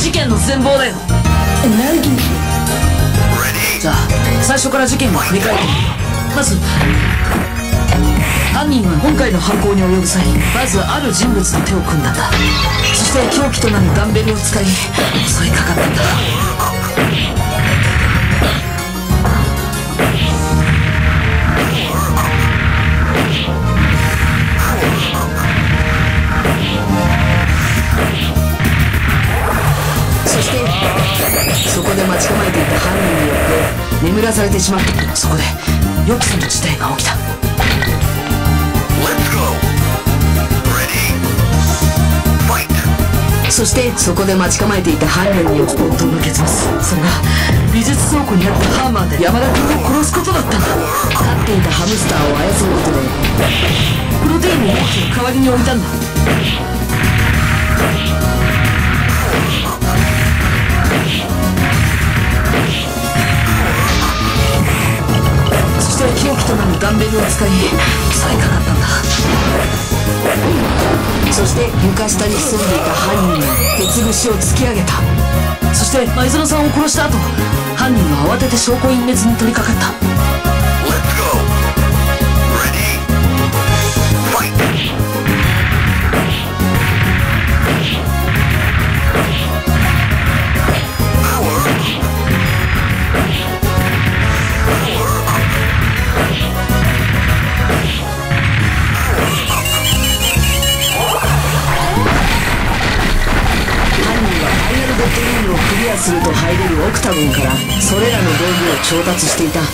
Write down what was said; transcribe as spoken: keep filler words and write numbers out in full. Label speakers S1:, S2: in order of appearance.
S1: 事件の全貌だよ。
S2: 何？
S1: じゃあ最初から事件を振り返ってみよう。まず犯人は今回の犯行に及ぶ際、まずある人物と手を組んだんだ。そして凶器となるダンベルを使い襲いかかったんだ。そしてそこで待ち構えていた犯人によって眠らされてしまった。そこで予期せぬ事態が起きた。そしてそこで待ち構えていた犯人によって本当の結末、それが美術倉庫にあったハンマーで山田君を殺すことだったんだ。飼っていたハムスターを操ることでプロテインの容器を代わりに置いたんだ。そして凶器となるダンベルを使い襲いかかったんだ。そして床下に潜んでいた犯人が鉄串を突き上げた。そして前園さんを殺した後、犯人は慌てて証拠隠滅に取り掛かった。クリアすると入れるオクタゴンからそれらの道具を調達していた。